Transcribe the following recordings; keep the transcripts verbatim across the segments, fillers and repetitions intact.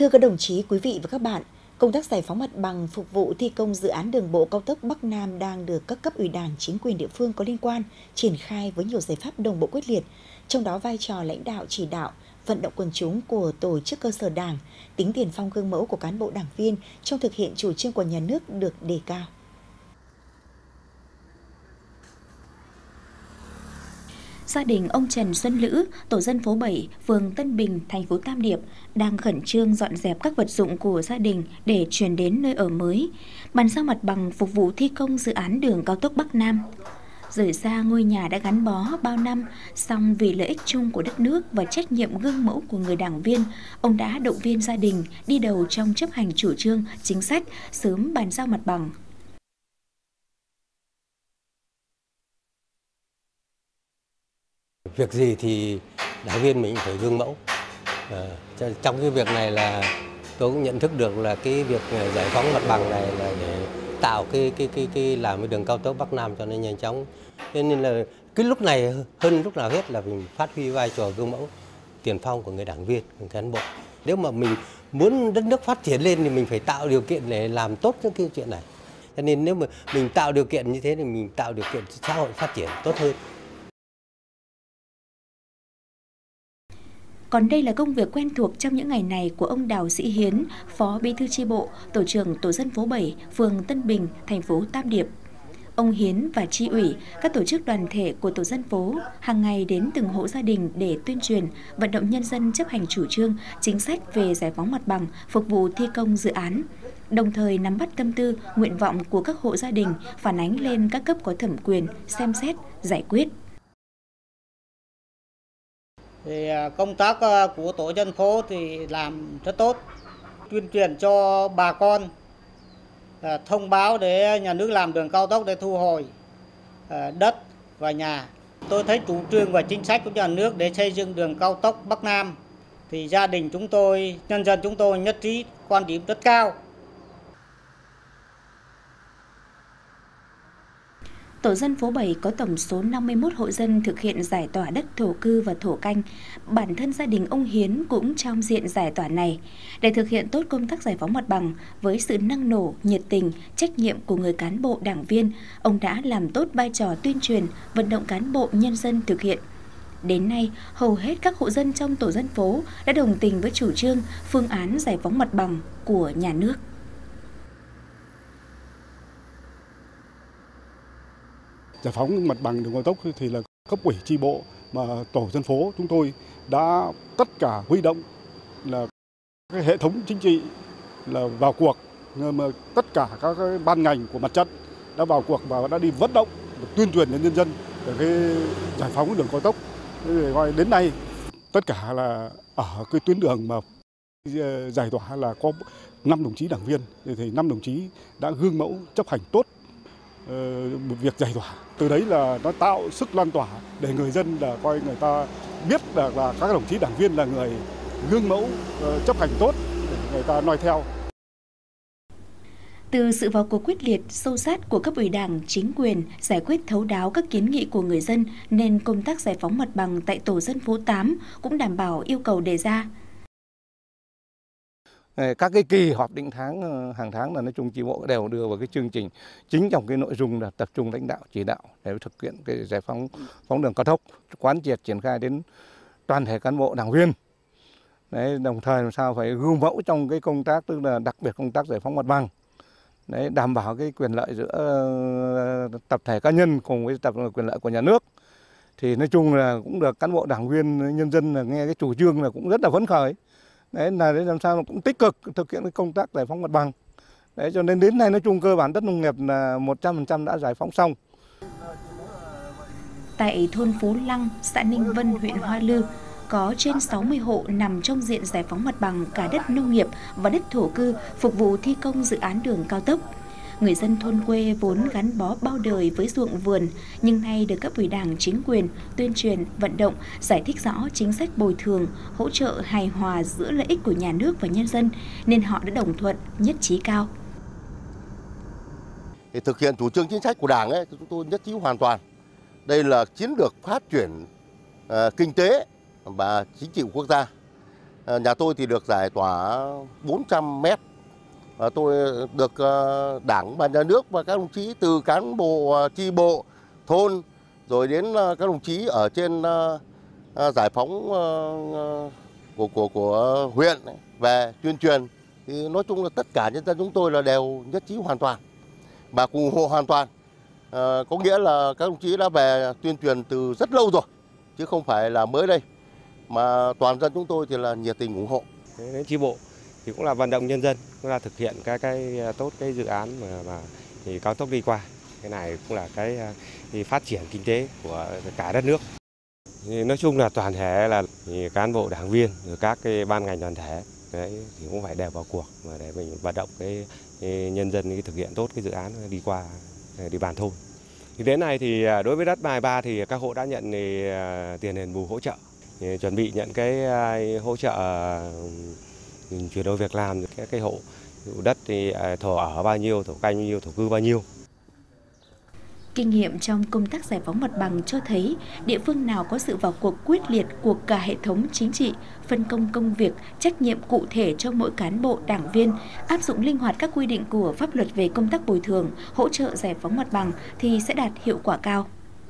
Thưa các đồng chí, quý vị và các bạn, công tác giải phóng mặt bằng phục vụ thi công dự án đường bộ cao tốc Bắc Nam đang được các cấp ủy Đảng, chính quyền địa phương có liên quan triển khai với nhiều giải pháp đồng bộ quyết liệt. Trong đó vai trò lãnh đạo chỉ đạo, vận động quần chúng của tổ chức cơ sở Đảng, tính tiền phong gương mẫu của cán bộ đảng viên trong thực hiện chủ trương của nhà nước được đề cao. Gia đình ông Trần Xuân Lữ, tổ dân phố bảy, phường Tân Bình, thành phố Tam Điệp đang khẩn trương dọn dẹp các vật dụng của gia đình để chuyển đến nơi ở mới, bàn giao mặt bằng phục vụ thi công dự án đường cao tốc Bắc Nam. Rời xa ngôi nhà đã gắn bó bao năm, song vì lợi ích chung của đất nước và trách nhiệm gương mẫu của người đảng viên, ông đã động viên gia đình đi đầu trong chấp hành chủ trương, chính sách, sớm bàn giao mặt bằng. Việc gì thì đảng viên mình phải gương mẫu. À, trong cái việc này là tôi cũng nhận thức được là cái việc giải phóng mặt bằng này là để tạo cái cái cái cái làm cái đường cao tốc Bắc Nam cho nên nhanh chóng. Thế nên là cái lúc này hơn lúc nào hết là mình phát huy vai trò gương mẫu tiền phong của người đảng viên, người cán bộ. Nếu mà mình muốn đất nước phát triển lên thì mình phải tạo điều kiện để làm tốt những cái chuyện này. Cho nên nếu mà mình tạo điều kiện như thế thì mình tạo điều kiện xã hội phát triển tốt hơn. Còn đây là công việc quen thuộc trong những ngày này của ông Đào Sĩ Hiến, Phó Bí thư chi bộ, tổ trưởng tổ dân phố bảy, phường Tân Bình, thành phố Tam Điệp. Ông Hiến và chi ủy, các tổ chức đoàn thể của tổ dân phố hàng ngày đến từng hộ gia đình để tuyên truyền, vận động nhân dân chấp hành chủ trương, chính sách về giải phóng mặt bằng, phục vụ thi công dự án. Đồng thời nắm bắt tâm tư, nguyện vọng của các hộ gia đình, phản ánh lên các cấp có thẩm quyền, xem xét, giải quyết. Thì công tác của tổ dân phố thì làm rất tốt, tuyên truyền cho bà con, thông báo để nhà nước làm đường cao tốc để thu hồi đất và nhà. Tôi thấy chủ trương và chính sách của nhà nước để xây dựng đường cao tốc Bắc Nam thì gia đình chúng tôi, nhân dân chúng tôi nhất trí, quan điểm rất cao. Tổ dân phố bảy có tổng số năm mươi mốt hộ dân thực hiện giải tỏa đất thổ cư và thổ canh. Bản thân gia đình ông Hiến cũng trong diện giải tỏa này. Để thực hiện tốt công tác giải phóng mặt bằng, với sự năng nổ, nhiệt tình, trách nhiệm của người cán bộ đảng viên, ông đã làm tốt vai trò tuyên truyền, vận động cán bộ nhân dân thực hiện. Đến nay, hầu hết các hộ dân trong tổ dân phố đã đồng tình với chủ trương, phương án giải phóng mặt bằng của nhà nước. Giải phóng mặt bằng đường cao tốc thì là cấp ủy chi bộ mà tổ dân phố chúng tôi đã tất cả huy động là cái hệ thống chính trị là vào cuộc, mà tất cả các cái ban ngành của mặt trận đã vào cuộc và đã đi vận động tuyên truyền đến nhân dân về cái giải phóng đường cao tốc. Đến nay tất cả là ở cái tuyến đường mà giải tỏa là có năm đồng chí đảng viên, thì năm đồng chí đã gương mẫu chấp hành tốt một việc giải tỏa. Từ đấy là nó tạo sức lan tỏa để người dân là coi người ta biết là, là các đồng chí đảng viên là người gương mẫu uh, chấp hành tốt để người ta noi theo. Từ sự vào cuộc quyết liệt, sâu sát của cấp ủy Đảng, chính quyền giải quyết thấu đáo các kiến nghị của người dân nên công tác giải phóng mặt bằng tại tổ dân phố tám cũng đảm bảo yêu cầu đề ra. Các cái kỳ họp định tháng hàng tháng là nói chung chi bộ đều đưa vào cái chương trình chính trong cái nội dung là tập trung lãnh đạo chỉ đạo để thực hiện cái giải phóng phóng đường cao tốc, quán triệt triển khai đến toàn thể cán bộ đảng viên. Đấy, đồng thời làm sao phải gương mẫu trong cái công tác, tức là đặc biệt công tác giải phóng mặt bằng. Đấy, đảm bảo cái quyền lợi giữa tập thể cá nhân cùng với tập quyền lợi của nhà nước. Thì nói chung là cũng được cán bộ đảng viên nhân dân là nghe cái chủ trương là cũng rất là phấn khởi. Đấy là để làm sao nó cũng tích cực thực hiện cái công tác giải phóng mặt bằng. Đấy, cho nên đến nay nói chung cơ bản đất nông nghiệp là một trăm phần trăm đã giải phóng xong. Tại thôn Phú Lăng, xã Ninh Vân, huyện Hoa Lư, có trên sáu mươi hộ nằm trong diện giải phóng mặt bằng cả đất nông nghiệp và đất thổ cư phục vụ thi công dự án đường cao tốc. Người dân thôn quê vốn gắn bó bao đời với ruộng vườn, nhưng nay được cấp ủy Đảng, chính quyền tuyên truyền, vận động, giải thích rõ chính sách bồi thường, hỗ trợ hài hòa giữa lợi ích của nhà nước và nhân dân, nên họ đã đồng thuận, nhất trí cao. Để thực hiện chủ trương chính sách của Đảng ấy, chúng tôi nhất trí hoàn toàn. Đây là chiến lược phát triển uh, kinh tế và chính trị của quốc gia. Nhà tôi thì được giải tỏa bốn trăm mét. Tôi được Đảng và Nhà nước và các đồng chí từ cán bộ chi bộ thôn rồi đến các đồng chí ở trên giải phóng của của của huyện về tuyên truyền, thì nói chung là tất cả nhân dân chúng tôi là đều nhất trí hoàn toàn và cùng ủng hộ hoàn toàn. À, có nghĩa là các đồng chí đã về tuyên truyền từ rất lâu rồi chứ không phải là mới đây, mà toàn dân chúng tôi thì là nhiệt tình ủng hộ. Đến chi bộ thì cũng là vận động nhân dân, cũng là thực hiện cái cái tốt cái dự án mà, mà thì cao tốc đi qua. Cái này cũng là cái, cái phát triển kinh tế của cả đất nước. Thì nói chung là toàn thể là cán bộ đảng viên rồi các cái ban ngành đoàn thể đấy thì cũng phải đều vào cuộc mà để mình vận động cái, cái nhân dân cái thực hiện tốt cái dự án đi qua địa bàn thôn. Thì đến nay thì đối với đất Mai Ba thì các hộ đã nhận thì, tiền đền bù hỗ trợ, thì chuẩn bị nhận cái hỗ trợ chuyển đổi việc làm các cái hộ đất thì thổ ở bao nhiêu, thổ canh bao nhiêu, thổ cư bao nhiêu. Kinh nghiệm trong công tác giải phóng mặt bằng cho thấy địa phương nào có sự vào cuộc quyết liệt của cả hệ thống chính trị, phân công công việc, trách nhiệm cụ thể cho mỗi cán bộ, đảng viên, áp dụng linh hoạt các quy định của pháp luật về công tác bồi thường, hỗ trợ giải phóng mặt bằng thì sẽ đạt hiệu quả cao.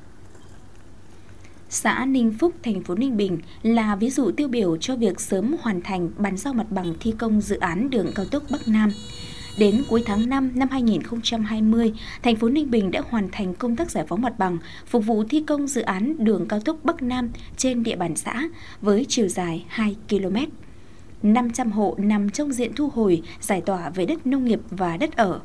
Xã Ninh Phúc, thành phố Ninh Bình là ví dụ tiêu biểu cho việc sớm hoàn thành bàn giao mặt bằng thi công dự án đường cao tốc Bắc Nam. Đến cuối tháng năm năm hai nghìn không trăm hai mươi, thành phố Ninh Bình đã hoàn thành công tác giải phóng mặt bằng, phục vụ thi công dự án đường cao tốc Bắc Nam trên địa bàn xã với chiều dài hai ki lô mét. năm trăm hộ nằm trong diện thu hồi, giải tỏa về đất nông nghiệp và đất ở.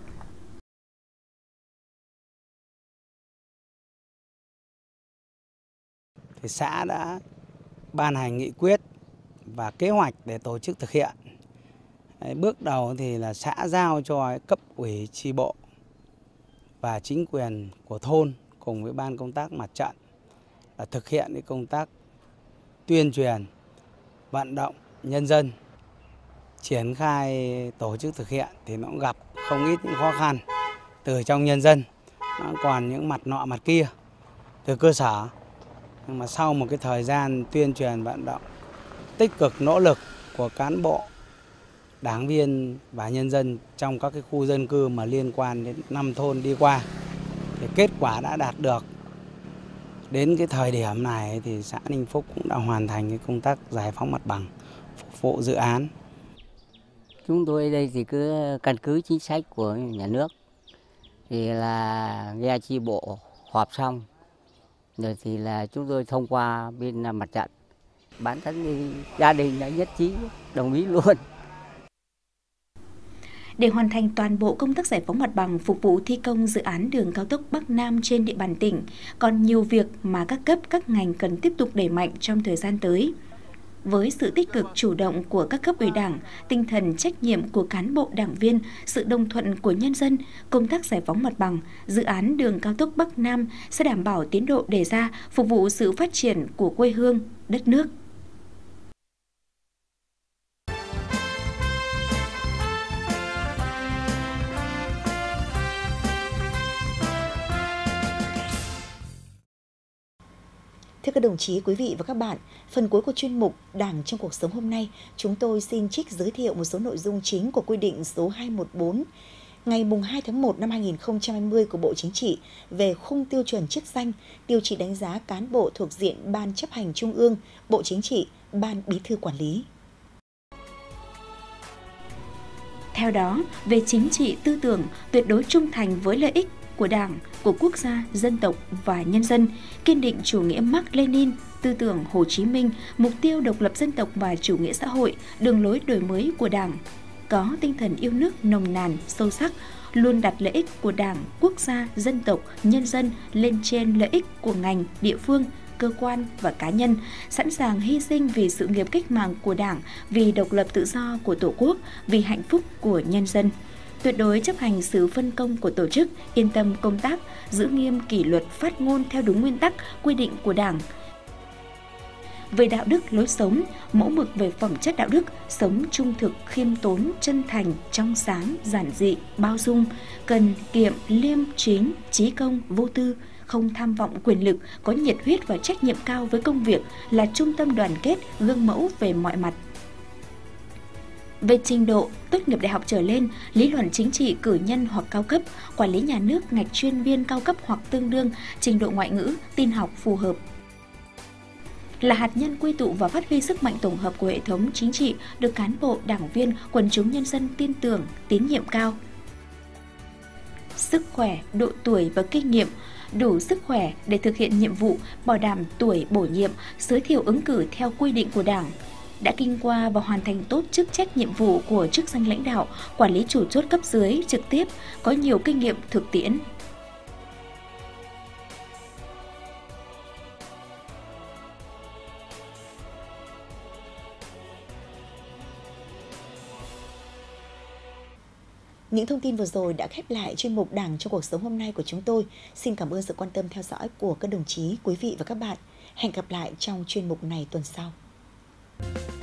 Thì xã đã ban hành nghị quyết và kế hoạch để tổ chức thực hiện. Đấy, bước đầu thì là xã giao cho cấp ủy chi bộ và chính quyền của thôn cùng với ban công tác mặt trận là thực hiện cái công tác tuyên truyền, vận động nhân dân, triển khai tổ chức thực hiện thì nó cũng gặp không ít những khó khăn từ trong nhân dân, nó còn những mặt nọ mặt kia từ cơ sở. Nhưng mà sau một cái thời gian tuyên truyền vận động tích cực nỗ lực của cán bộ, đảng viên và nhân dân trong các cái khu dân cư mà liên quan đến năm thôn đi qua thì kết quả đã đạt được. Đến cái thời điểm này thì xã Ninh Phúc cũng đã hoàn thành cái công tác giải phóng mặt bằng phục vụ dự án. Chúng tôi ở đây thì cứ căn cứ chính sách của nhà nước thì là nghe chi bộ họp xong rồi thì là chúng tôi thông qua bên mặt trận. Bản thân thì gia đình đã nhất trí đồng ý luôn. Để hoàn thành toàn bộ công tác giải phóng mặt bằng phục vụ thi công dự án đường cao tốc Bắc Nam trên địa bàn tỉnh, còn nhiều việc mà các cấp, các ngành cần tiếp tục đẩy mạnh trong thời gian tới. Với sự tích cực chủ động của các cấp ủy Đảng, tinh thần trách nhiệm của cán bộ đảng viên, sự đồng thuận của nhân dân, công tác giải phóng mặt bằng, dự án đường cao tốc Bắc Nam sẽ đảm bảo tiến độ đề ra, phục vụ sự phát triển của quê hương, đất nước. Thưa các đồng chí, quý vị và các bạn, phần cuối của chuyên mục Đảng trong cuộc sống hôm nay, chúng tôi xin trích giới thiệu một số nội dung chính của quy định số hai trăm mười bốn ngày hai tháng một năm hai nghìn không trăm hai mươi của Bộ Chính trị về khung tiêu chuẩn chức danh, tiêu chí đánh giá cán bộ thuộc diện Ban Chấp hành Trung ương, Bộ Chính trị, Ban Bí thư Quản lý. Theo đó, về chính trị tư tưởng, tuyệt đối trung thành với lợi ích của Đảng, của quốc gia, dân tộc và nhân dân, kiên định chủ nghĩa Mác Lênin, tư tưởng Hồ Chí Minh, mục tiêu độc lập dân tộc và chủ nghĩa xã hội, đường lối đổi mới của Đảng, có tinh thần yêu nước nồng nàn, sâu sắc, luôn đặt lợi ích của Đảng, quốc gia, dân tộc, nhân dân lên trên lợi ích của ngành, địa phương, cơ quan và cá nhân, sẵn sàng hy sinh vì sự nghiệp cách mạng của Đảng, vì độc lập tự do của Tổ quốc, vì hạnh phúc của nhân dân. Tuyệt đối chấp hành sự phân công của tổ chức, yên tâm công tác, giữ nghiêm kỷ luật phát ngôn theo đúng nguyên tắc, quy định của Đảng. Về đạo đức lối sống, mẫu mực về phẩm chất đạo đức, sống trung thực, khiêm tốn, chân thành, trong sáng, giản dị, bao dung, cần kiệm, liêm, chính, trí công, vô tư, không tham vọng quyền lực, có nhiệt huyết và trách nhiệm cao với công việc, là trung tâm đoàn kết, gương mẫu về mọi mặt. Về trình độ, tốt nghiệp đại học trở lên, lý luận chính trị cử nhân hoặc cao cấp, quản lý nhà nước ngạch chuyên viên cao cấp hoặc tương đương, trình độ ngoại ngữ, tin học phù hợp. Là hạt nhân quy tụ và phát huy sức mạnh tổng hợp của hệ thống chính trị, được cán bộ, đảng viên, quần chúng nhân dân tin tưởng, tín nhiệm cao. Sức khỏe, độ tuổi và kinh nghiệm, đủ sức khỏe để thực hiện nhiệm vụ, bảo đảm tuổi bổ nhiệm, giới thiệu ứng cử theo quy định của Đảng. Đã kinh qua và hoàn thành tốt chức trách nhiệm vụ của chức danh lãnh đạo, quản lý chủ chốt cấp dưới trực tiếp, có nhiều kinh nghiệm thực tiễn. Những thông tin vừa rồi đã khép lại chuyên mục Đảng trong cuộc sống hôm nay của chúng tôi. Xin cảm ơn sự quan tâm theo dõi của các đồng chí, quý vị và các bạn. Hẹn gặp lại trong chuyên mục này tuần sau.